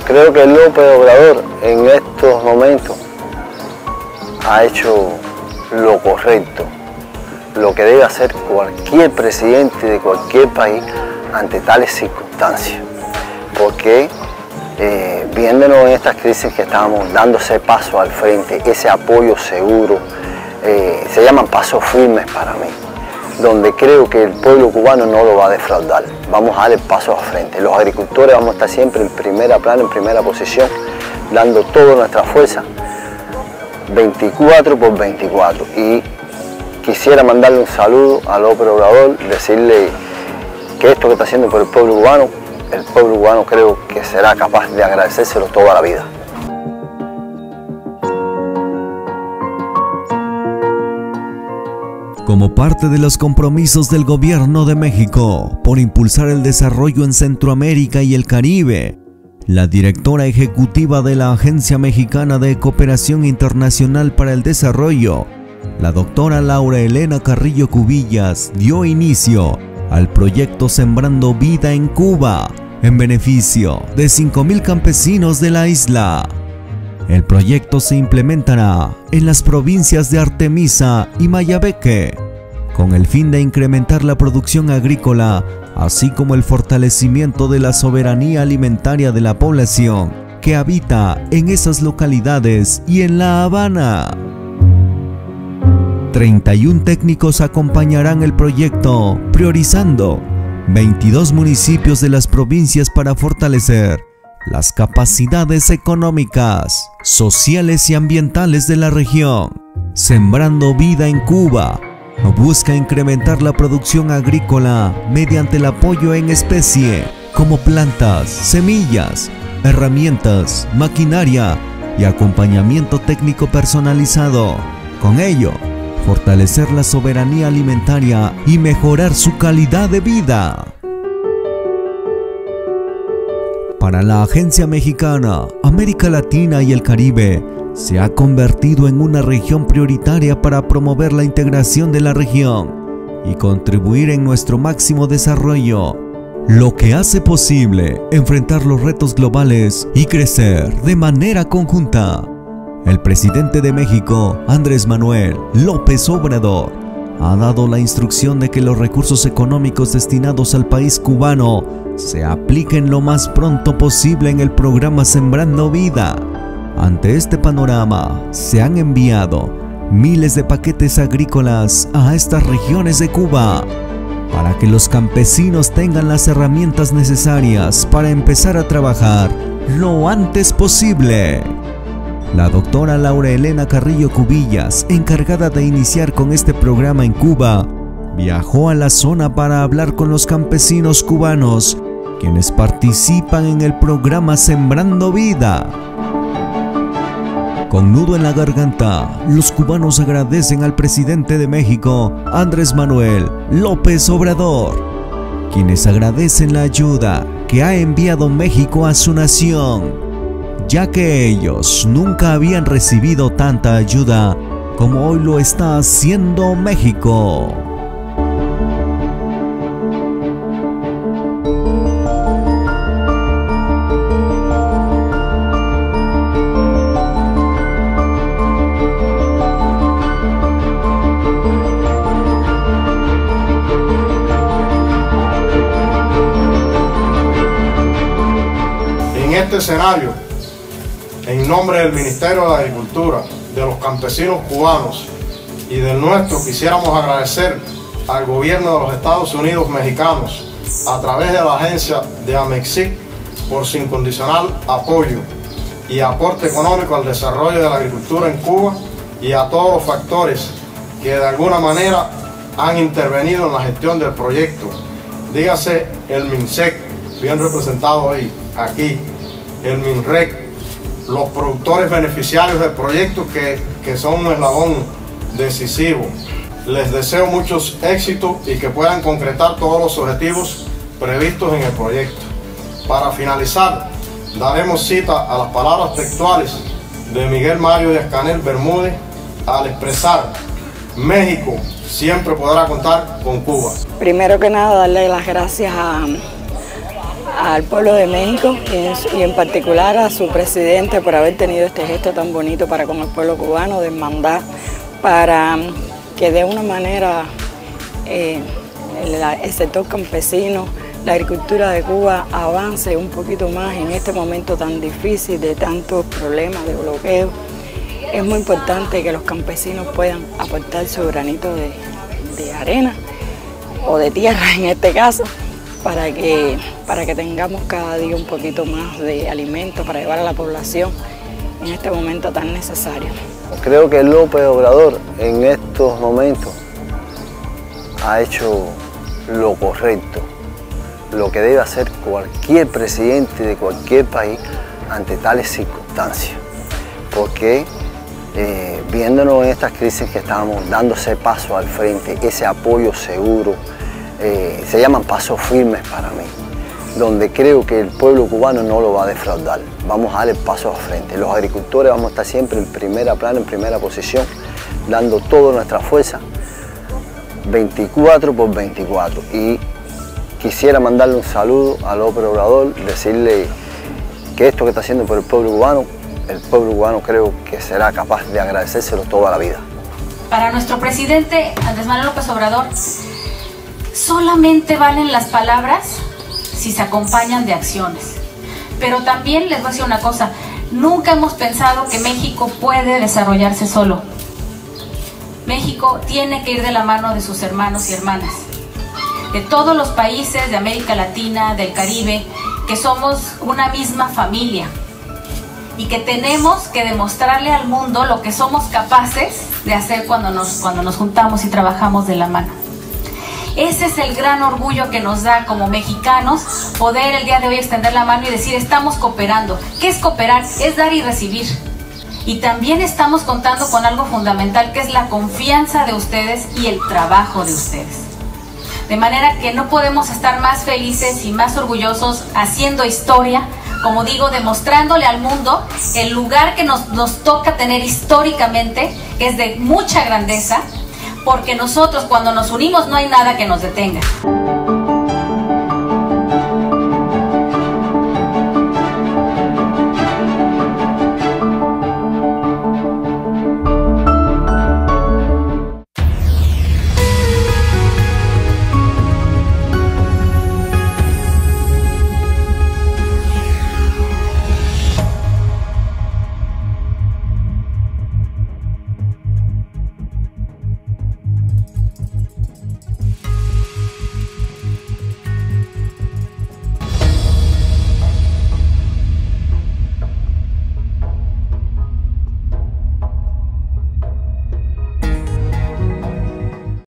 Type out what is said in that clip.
Creo que López Obrador en estos momentos ha hecho lo correcto, lo que debe hacer cualquier presidente de cualquier país ante tales circunstancias. Porque viéndonos en estas crisis que estamos dándose paso al frente, ese apoyo seguro, se llaman pasos firmes para mí, donde creo que el pueblo cubano no lo va a defraudar. Vamos a dar el paso al frente. Los agricultores vamos a estar siempre en primera plana, en primera posición, dando toda nuestra fuerza, 24 por 24. Y quisiera mandarle un saludo a López Obrador, decirle que esto que está haciendo por el pueblo cubano creo que será capaz de agradecérselo toda la vida. Como parte de los compromisos del Gobierno de México por impulsar el desarrollo en Centroamérica y el Caribe, la directora ejecutiva de la Agencia Mexicana de Cooperación Internacional para el Desarrollo, la doctora Laura Elena Carrillo Cubillas, dio inicio al proyecto Sembrando Vida en Cuba, en beneficio de 5,000 campesinos de la isla. El proyecto se implementará en las provincias de Artemisa y Mayabeque, con el fin de incrementar la producción agrícola, así como el fortalecimiento de la soberanía alimentaria de la población que habita en esas localidades y en La Habana. 31 técnicos acompañarán el proyecto, priorizando 22 municipios de las provincias para fortalecer las capacidades económicas, sociales y ambientales de la región. Sembrando Vida en Cuba busca incrementar la producción agrícola mediante el apoyo en especie, como plantas, semillas, herramientas, maquinaria y acompañamiento técnico personalizado. Con ello, fortalecer la soberanía alimentaria y mejorar su calidad de vida. Para la Agencia Mexicana, América Latina y el Caribe se ha convertido en una región prioritaria para promover la integración de la región y contribuir en nuestro máximo desarrollo, lo que hace posible enfrentar los retos globales y crecer de manera conjunta. El presidente de México, Andrés Manuel López Obrador, ha dado la instrucción de que los recursos económicos destinados al país cubano se apliquen lo más pronto posible en el programa Sembrando Vida. Ante este panorama, se han enviado miles de paquetes agrícolas a estas regiones de Cuba para que los campesinos tengan las herramientas necesarias para empezar a trabajar lo antes posible. La doctora Laura Elena Carrillo Cubillas, encargada de iniciar con este programa en Cuba, viajó a la zona para hablar con los campesinos cubanos, quienes participan en el programa Sembrando Vida. Con nudo en la garganta, los cubanos agradecen al presidente de México, Andrés Manuel López Obrador, quienes agradecen la ayuda que ha enviado México a su nación, ya que ellos nunca habían recibido tanta ayuda como hoy lo está haciendo México. En este escenario, en nombre del Ministerio de Agricultura, de los campesinos cubanos y del nuestro, quisiéramos agradecer al gobierno de los Estados Unidos mexicanos a través de la agencia de AMEXIC por su incondicional apoyo y aporte económico al desarrollo de la agricultura en Cuba y a todos los factores que de alguna manera han intervenido en la gestión del proyecto. Dígase el MINSEC, bien representado hoy aquí, el MINREC, los productores beneficiarios del proyecto que son un eslabón decisivo. Les deseo muchos éxitos y que puedan concretar todos los objetivos previstos en el proyecto. Para finalizar, daremos cita a las palabras textuales de Miguel Mario Díaz-Canel Bermúdez al expresar: México siempre podrá contar con Cuba. Primero que nada, darle las gracias al pueblo de México y en particular a su presidente por haber tenido este gesto tan bonito para con el pueblo cubano de mandar para que de una manera el sector campesino, la agricultura de Cuba avance un poquito más en este momento tan difícil de tantos problemas de bloqueo. Es muy importante que los campesinos puedan aportar su granito de arena o de tierra en este caso, para que tengamos cada día un poquito más de alimento para llevar a la población en este momento tan necesario. Creo que López Obrador en estos momentos ha hecho lo correcto, lo que debe hacer cualquier presidente de cualquier país ante tales circunstancias, porque viéndonos en estas crisis que estamos dándose paso al frente, ese apoyo seguro, se llaman pasos firmes para mí, donde creo que el pueblo cubano no lo va a defraudar. Vamos a dar el paso al frente. Los agricultores vamos a estar siempre en primera plana, en primera posición, dando toda nuestra fuerza, 24/24. Y quisiera mandarle un saludo a López Obrador, decirle que esto que está haciendo por el pueblo cubano creo que será capaz de agradecérselo toda la vida. Para nuestro presidente Andrés Manuel López Obrador, solamente valen las palabras si se acompañan de acciones. Pero también les voy a decir una cosa, nunca hemos pensado que México puede desarrollarse solo. México tiene que ir de la mano de sus hermanos y hermanas, de todos los países de América Latina, del Caribe, que somos una misma familia y que tenemos que demostrarle al mundo lo que somos capaces de hacer cuando nos juntamos y trabajamos de la mano. Ese es el gran orgullo que nos da como mexicanos, poder el día de hoy extender la mano y decir estamos cooperando. ¿Qué es cooperar? Es dar y recibir. Y también estamos contando con algo fundamental, que es la confianza de ustedes y el trabajo de ustedes. De manera que no podemos estar más felices y más orgullosos haciendo historia, como digo, demostrándole al mundo el lugar que nos toca tener históricamente, que es de mucha grandeza, porque nosotros cuando nos unimos no hay nada que nos detenga.